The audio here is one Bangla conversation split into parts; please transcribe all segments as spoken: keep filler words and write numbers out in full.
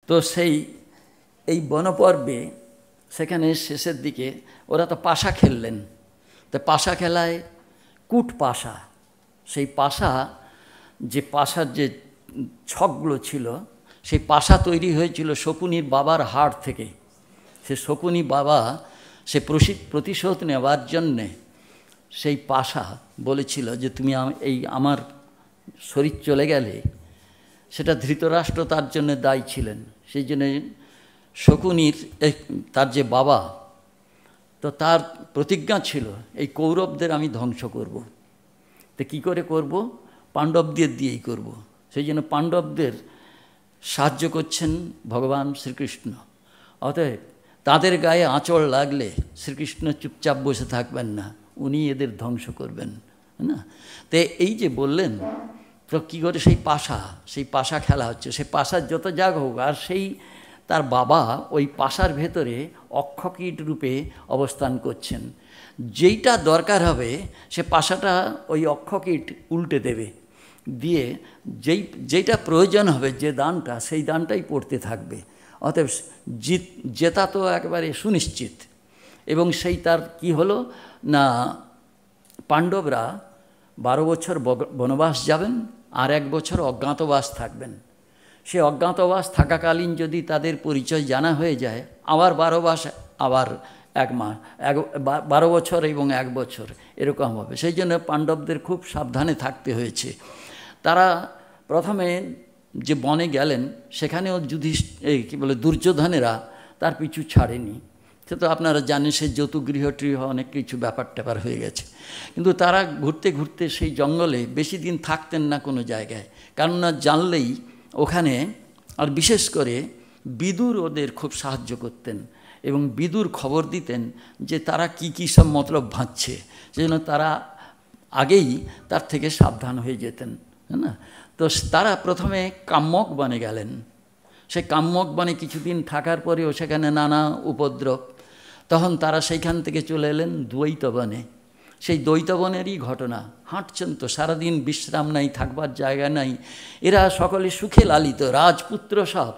তো সেই এই বনপর্বে সেখানে শেষের দিকে ওরা তো পাশা খেললেন। তো পাশা খেলায় কুট পাশা, সেই পাশা যে পাশার যে ছকগুলো ছিল সেই পাশা তৈরি হয়েছিল শকুনির বাবার হাড় থেকে। সে শকুনি বাবা সে প্রতিশোধ নেওয়ার জন্যে সেই পাশা বলেছিল যে তুমি এই আমার শরীর চলে গেলে, সেটা ধৃতরাষ্ট্র তার জন্য দায়ী ছিলেন। সেই জন্য শকুনির তার যে বাবা, তো তার প্রতিজ্ঞা ছিল এই কৌরবদের আমি ধ্বংস করব। তো কী করে করব? পাণ্ডবদের দিয়েই করব। সেই জন্য পাণ্ডবদের সাহায্য করছেন ভগবান শ্রীকৃষ্ণ। অতএব তাদের গায়ে আঁচড় লাগলে শ্রীকৃষ্ণ চুপচাপ বসে থাকবেন না, উনি এদের ধ্বংস করবেন না। তো এই যে বললেন, তো কী করে সেই পাশা, সেই পাশা খেলা হচ্ছে, সেই পাশার যত জাগ হোক, আর সেই তার বাবা ওই পাশার ভেতরে অক্ষকীট রূপে অবস্থান করছেন। যেইটা দরকার হবে সে পাশাটা ওই অক্ষকীট উল্টে দেবে, দিয়ে যেই যেইটা প্রয়োজন হবে যে দানটা, সেই দানটাই পড়তে থাকবে। অতএব জিত জেতা তো একেবারে সুনিশ্চিত। এবং সেই তার কি হলো না, পাণ্ডবরা বারো বছর বনবাস যাবেন, আর এক বছর অজ্ঞাতবাস থাকবেন। সে অজ্ঞাতবাস থাকাকালীন যদি তাদের পরিচয় জানা হয়ে যায়, আবার বারো মাস, আবার এক মাস, এক বারো বছর এবং এক বছর এরকম হবে। সেই জন্য পাণ্ডবদের খুব সাবধানে থাকতে হয়েছে। তারা প্রথমে যে বনে গেলেন, সেখানেও যুধিষ্ঠির এই কী বলে দুর্যোধনেরা তার পিছু ছাড়েনি। সে তো আপনারা জানেন, সে যতুগৃহ টৃহ অনেক কিছু ব্যাপার ট্যাপার হয়ে গেছে। কিন্তু তারা ঘুরতে ঘুরতে সেই জঙ্গলে বেশি দিন থাকতেন না কোনো জায়গায়, কেননা জানলেই ওখানে, আর বিশেষ করে বিদুর ওদের খুব সাহায্য করতেন এবং বিদুর খবর দিতেন যে তারা কি কী সব মতলব ভাঁজছে। সেজন্য তারা আগেই তার থেকে সাবধান হয়ে যেতেন, না? তো তারা প্রথমে কাম্যক বনে গেলেন। সেই কাম্যক বনে কিছুদিন থাকার পরেও সেখানে নানা উপদ্রব। তখন তারা সেইখান থেকে চলে এলেন দ্বৈতবনে। সেই দ্বৈতবনেরই ঘটনা। হাঁটছেন তো সারাদিন, বিশ্রাম নাই, থাকবার জায়গা নাই। এরা সকলে সুখে লালিত, রাজপুত্র সব।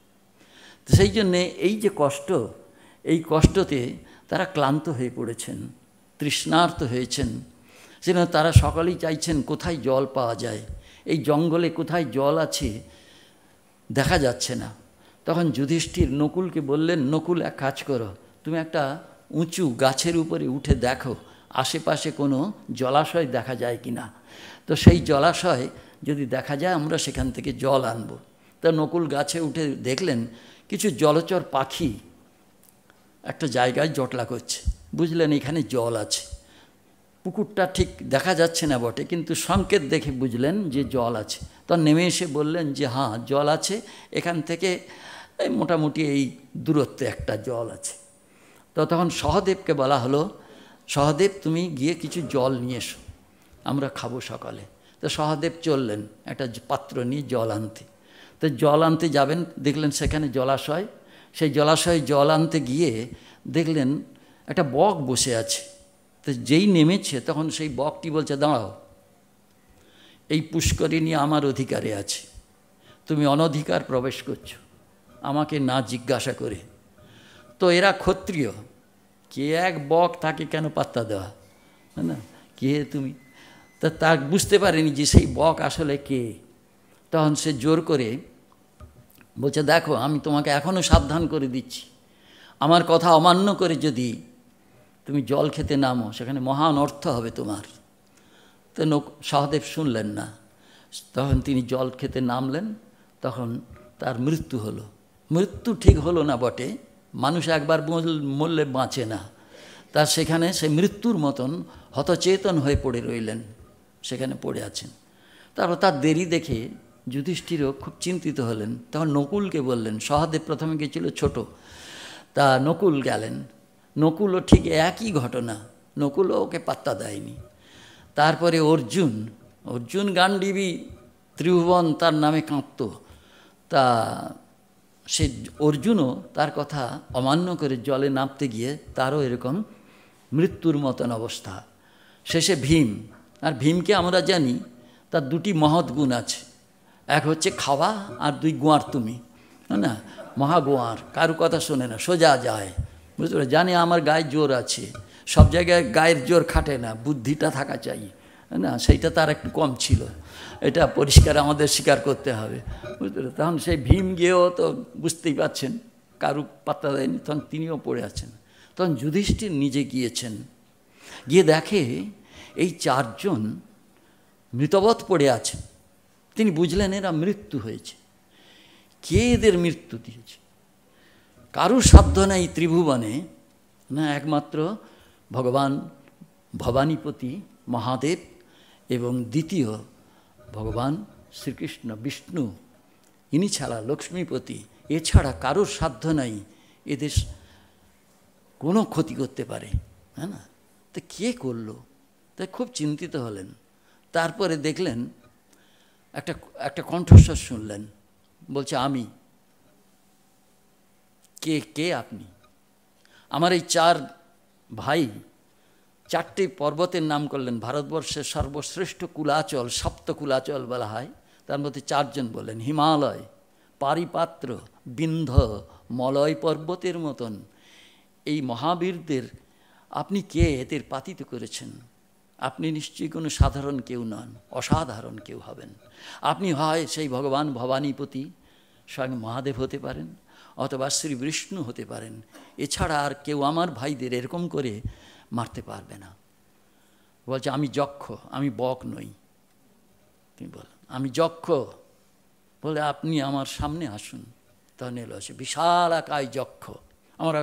সেই জন্যে এই যে কষ্ট, এই কষ্টতে তারা ক্লান্ত হয়ে পড়েছেন, তৃষ্ণার্ত হয়েছেন। সেজন্য তারা সকলেই চাইছেন কোথায় জল পাওয়া যায়। এই জঙ্গলে কোথায় জল আছে দেখা যাচ্ছে না। তখন যুধিষ্ঠির নকুলকে বললেন, নকুল এক কাজ করো, তুমি একটা উঁচু গাছের উপরে উঠে দেখো আশেপাশে কোনো জলাশয় দেখা যায় কি না। তো সেই জলাশয় যদি দেখা যায় আমরা সেখান থেকে জল আনব। তা নকুল গাছে উঠে দেখলেন কিছু জলচর পাখি একটা জায়গায় জটলা করছে। বুঝলেন এখানে জল আছে। পুকুরটা ঠিক দেখা যাচ্ছে না বটে, কিন্তু সংকেত দেখে বুঝলেন যে জল আছে। তখন নেমে এসে বললেন যে হ্যাঁ জল আছে, এখান থেকে এই মোটামুটি এই দূরত্বে একটা জল আছে। তো তখন সহদেবকে বলা হলো, সহদেব তুমি গিয়ে কিছু জল নিয়ে এসো, আমরা খাবো সকালে। তো সহদেব চললেন একটা পাত্র নিয়ে জল আনতে। তো জল আনতে যাবেন, দেখলেন সেখানে জলাশয়। সেই জলাশয়ে জল আনতে গিয়ে দেখলেন একটা বক বসে আছে। তো যেই নেমেছে তখন সেই বকটি বলছে, দাঁড়াও, এই পুষ্করিণী আমার অধিকারে আছে, তুমি অনধিকার প্রবেশ করছো আমাকে না জিজ্ঞাসা করে। তো এরা ক্ষত্রিয়, কে এক বক, তাকে কেন পাত্তা দেওয়া, না? কে তুমি? তা তা বুঝতে পারেনি যে সেই বক আসলে কে। তখন সে জোর করে বলছে, দেখো আমি তোমাকে এখনও সাবধান করে দিচ্ছি, আমার কথা অমান্য করে যদি তুমি জল খেতে নামো সেখানে মহান অর্থ হবে তোমার। তো সহদেব শুনলেন না। তখন তিনি জল খেতে নামলেন, তখন তার মৃত্যু হলো। মৃত্যু ঠিক হলো না বটে, মানুষ একবার মরলে বাঁচে না। তার সেখানে সে মৃত্যুর মতন হতচেতন হয়ে পড়ে রইলেন, সেখানে পড়ে আছেন। তারপর তার দেরি দেখে যুধিষ্ঠিরও খুব চিন্তিত হলেন। তখন নকুলকে বললেন, সহদেব প্রথমে গেছিল ছোট, তা নকুল গেলেন। নকুলও ঠিক একই ঘটনা, নকুলও ওকে পাত্তা দেয়নি। তারপরে অর্জুন, অর্জুন গান্ডীবী, ত্রিভুবন তার নামে কাঁপত। তা সে অর্জুনও তার কথা অমান্য করে জলে নামতে গিয়ে তারও এরকম মৃত্যুর মতন অবস্থা। শেষে ভীম, আর ভীমকে আমরা জানি তার দুটি মহৎ গুণ আছে, এক হচ্ছে খাওয়া আর দুই গোয়ার তুমি, না? মহাগোয়ার, কারো কথা শোনে না, সোজা যায়, বুঝতে পারে, জানে আমার গায়ে জোর আছে, সব জায়গায় গায়ের জোর খাটে না, বুদ্ধিটা থাকা চাই না, সেইটা তার একটু কম ছিল, এটা পরিষ্কার আমাদের স্বীকার করতে হবে, বুঝতে পারে। তখন সেই ভীম গিয়েও তো বুঝতেই পারছেন, কারু পাত্তা দেয়নি, তখন তিনিও পড়ে আছেন। তখন যুধিষ্ঠির নিজে গিয়েছেন, গিয়ে দেখে এই চারজন মৃতবৎ পড়ে আছে। তিনি বুঝলেন এরা মৃত্যু হয়েছে। কে এদের মৃত্যু দিয়েছে? কারুর সাধ্য নেই ত্রিভুবনে, না একমাত্র ভগবান ভবানীপতি মহাদেব এবং দ্বিতীয় ভগবান শ্রীকৃষ্ণ বিষ্ণু, ইনি ছাড়া লক্ষ্মীপতি, এছাড়া কারোর সাধ্য নাই এদের কোনো ক্ষতি করতে পারে, হ্যাঁ না? তো কে করলো? তাই খুব চিন্তিত হলেন। তারপরে দেখলেন একটা একটা কণ্ঠস্বর শুনলেন, বলছে আমি। কে কে আপনি? আমার এই চার ভাই চারটি পর্বতের নাম করলেন, ভারতবর্ষের সর্বশ্রেষ্ঠ কুলাচল, সপ্ত কুলাচল বলা হয়, তার মধ্যে চারজন বললেন, হিমালয়, পারিপাত্র, বিন্ধ্য, মলয় পর্বতের মতন এই মহাবীরদের আপনি কে এদের পাতিত করেছেন? আপনি নিশ্চয়ই কোনো সাধারণ কেউ নন, অসাধারণ কেউ হবেন। আপনি হয় সেই ভগবান ভবানীপতি স্বয়ং মহাদেব হতে পারেন, অথবা শ্রী বিষ্ণু হতে পারেন, এছাড়া আর কেউ আমার ভাইদের এরকম করে মারতে পারবে না। বলছে আমি যক্ষ, আমি বক নই। তিনি বলেন আমি যক্ষ, বলে আপনি আমার সামনে আসুন। তখন এলো আছে বিশাল আকায় যক্ষ। আমরা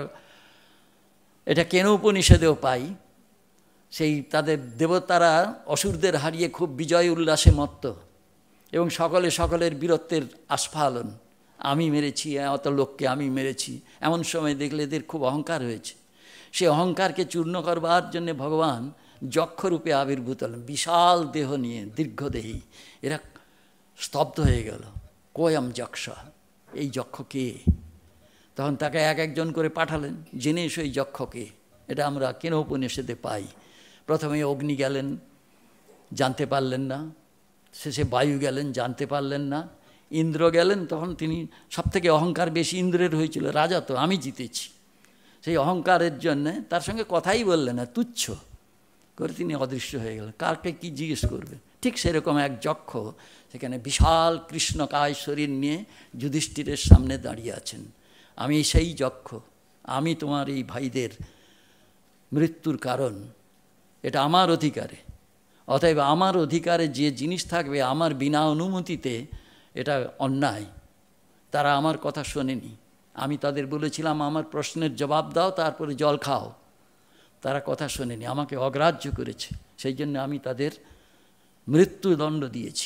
এটা কেন উপনিষদেও পাই, সেই তাদের দেবতারা অসুরদের হারিয়ে খুব বিজয় উল্লাসে মত্ত, এবং সকলে সকলের বীরত্বের আস্ফালন, আমি মেরেছি অত লোককে, আমি মেরেছি। এমন সময় দেখলে এদের খুব অহংকার হয়েছে, সে অহংকারকে চূর্ণ করবার জন্য ভগবান যক্ষরূপে আবির্ভূত হলেন, বিশাল দেহ নিয়ে, দীর্ঘদেহী। এরা স্তব্ধ হয়ে গেল, কোয়ম যক্ষ, এই যক্ষ কে? তখন তাকে এক একজন করে পাঠালেন, জেনে এসো এই যক্ষ কে। এটা আমরা কেন উপনিষদে পাই। প্রথমে অগ্নি গেলেন, জানতে পারলেন না, শেষে বায়ু গেলেন, জানতে পারলেন না, ইন্দ্র গেলেন, তখন তিনি সবথেকে অহংকার বেশি ইন্দ্রের হয়েছিল, রাজা তো, আমি জিতেছি। সেই অহংকারের জন্যে তার সঙ্গে কথাই বললেন না, তুচ্ছ করে তিনি অদৃশ্য হয়ে গেলেন। কারকে কি জিজ্ঞেস করবে? ঠিক সেরকম এক যক্ষ সেখানে বিশাল কৃষ্ণকায় শরীর নিয়ে যুধিষ্ঠিরের সামনে দাঁড়িয়ে আছেন। আমি সেই যক্ষ, আমি তোমার এই ভাইদের মৃত্যুর কারণ, এটা আমার অধিকারে, অতএব আমার অধিকারে যে জিনিস থাকবে আমার বিনা অনুমতিতে এটা অন্যায়। তারা আমার কথা শোনেনি, আমি তাদের বলেছিলাম আমার প্রশ্নের জবাব দাও তারপরে জল খাও, তারা কথা শোনেনি, আমাকে অগ্রাহ্য করেছে, সেই জন্য আমি তাদের মৃত্যুদণ্ড দিয়েছি।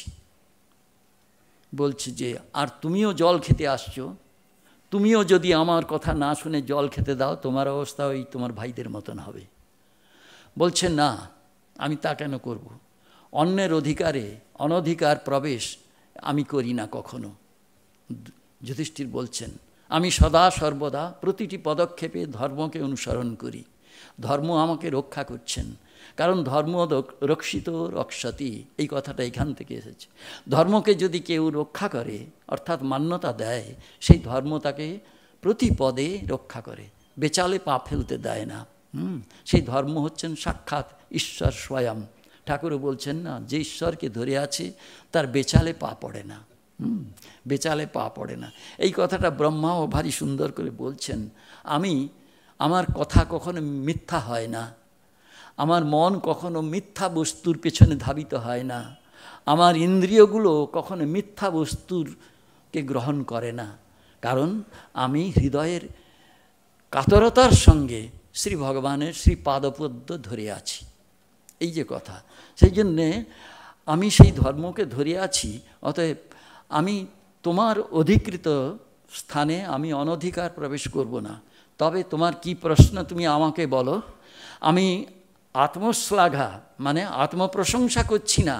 বলছে যে আর তুমিও জল খেতে আসছো, তুমিও যদি আমার কথা না শুনে জল খেতে দাও তোমার অবস্থা ওই তোমার ভাইদের মতন হবে। বলছে না, আমি তা কেন করব? অন্যের অধিকারে অনধিকার প্রবেশ আমি করি না কখনো। যুধিষ্ঠির বলছেন আমি সদা সর্বদা প্রতিটি পদক্ষেপে ধর্মকে অনুসরণ করি, ধর্ম আমাকে রক্ষা করছেন, কারণ ধর্ম রক্ষিত রক্ষতি, এই কথাটা এখান থেকে এসেছে। ধর্মকে যদি কেউ রক্ষা করে অর্থাৎ মান্যতা দেয়, সেই ধর্ম তাকে প্রতি পদে রক্ষা করে, বেচালে পা ফেলতে দেয় না। হুম সেই ধর্ম হচ্ছেন সাক্ষাৎ ঈশ্বর স্বয়ং। ঠাকুরও বলছেন না, যে ঈশ্বরকে ধরে আছে তার বেচালে পা পড়ে না, হুম বেচালে পা পড়ে না। এই কথাটা ব্রহ্মাও ভারী সুন্দর করে বলছেন। আমি আমার কথা কখনো মিথ্যা হয় না, আমার মন কখনো মিথ্যা বস্তুর পেছনে ধাবিত হয় না, আমার ইন্দ্রিয়গুলো কখনো মিথ্যা বস্তুরকে গ্রহণ করে না, কারণ আমি হৃদয়ের কাতরতার সঙ্গে শ্রী ভগবানের শ্রী পাদপদ্ম ধরে আছি। এই যে কথা, সেই জন্যে আমি সেই ধর্মকে ধরে আছি। অতএব আমি তোমার অধিকৃত স্থানে আমি অনধিকার প্রবেশ করব না। তবে তোমার কি প্রশ্ন তুমি আমাকে বলো। আমি আত্মশ্লাঘা মানে আত্মপ্রশংসা করছি না,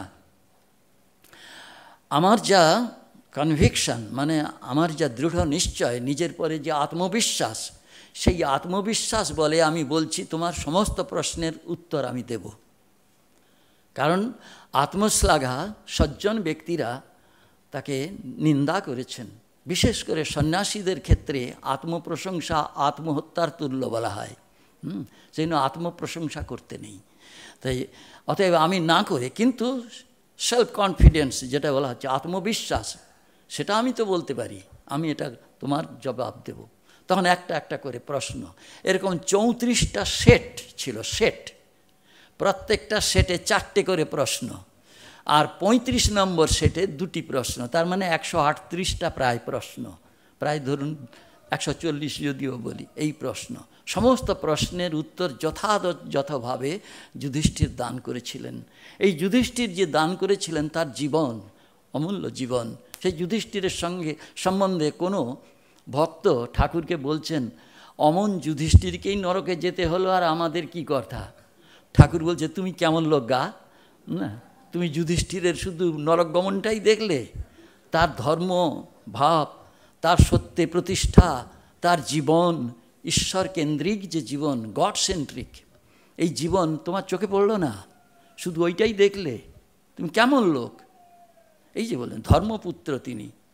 আমার যা কনভিকশন মানে আমার যা দৃঢ় নিশ্চয়, নিজের পরে যে আত্মবিশ্বাস, সেই আত্মবিশ্বাস বলে আমি বলছি তোমার সমস্ত প্রশ্নের উত্তর আমি দেব। কারণ আত্মশ্লাঘা সজ্জন ব্যক্তিরা তাকে নিন্দা করেছেন বিশেষ করে সন্ন্যাসীদের ক্ষেত্রে আত্মপ্রশংসা আত্মহত্যার তুল্য বলা হয়। হুম সেই জন্য আত্মপ্রশংসা করতে নেই। তাই অতএব আমি না করে কিন্তু সেলফ কনফিডেন্স যেটা বলা হচ্ছে আত্মবিশ্বাস, সেটা আমি তো বলতে পারি, আমি এটা তোমার জবাব দেব। তখন একটা একটা করে প্রশ্ন, এরকম চৌত্রিশটা সেট ছিল, সেট, প্রত্যেকটা সেটে চারটে করে প্রশ্ন, আর পঁয়ত্রিশ নম্বর সেটে দুটি প্রশ্ন, তার মানে একশো আটত্রিশটা প্রায় প্রশ্ন, প্রায় ধরুন একশো চল্লিশ যদিও বলি। এই প্রশ্ন, সমস্ত প্রশ্নের উত্তর যথাযথভাবে যুধিষ্ঠির দান করেছিলেন। এই যুধিষ্ঠির যে দান করেছিলেন তার জীবন, অমূল্য জীবন, সেই যুধিষ্ঠিরের সঙ্গে সম্বন্ধে কোনো ভক্ত ঠাকুরকে বলছেন, অমন যুধিষ্ঠিরকেই নরকে যেতে হলো আর আমাদের কি কথা? ঠাকুর বলছে, তুমি কেমন লোক গা, না তুমি যুধিষ্ঠিরের শুধু নরকগমনটাই দেখলে, তার ধর্ম ভাব, তার সত্যে প্রতিষ্ঠা, তার জীবন ঈশ্বর কেন্দ্রিক যে জীবন, গড সেন্ট্রিক, এই জীবন তোমার চোখে পড়লো না, শুধু ওইটাই দেখলে, তুমি কেমন লোক? এই যে বললেন ধর্মপুত্র তিনি,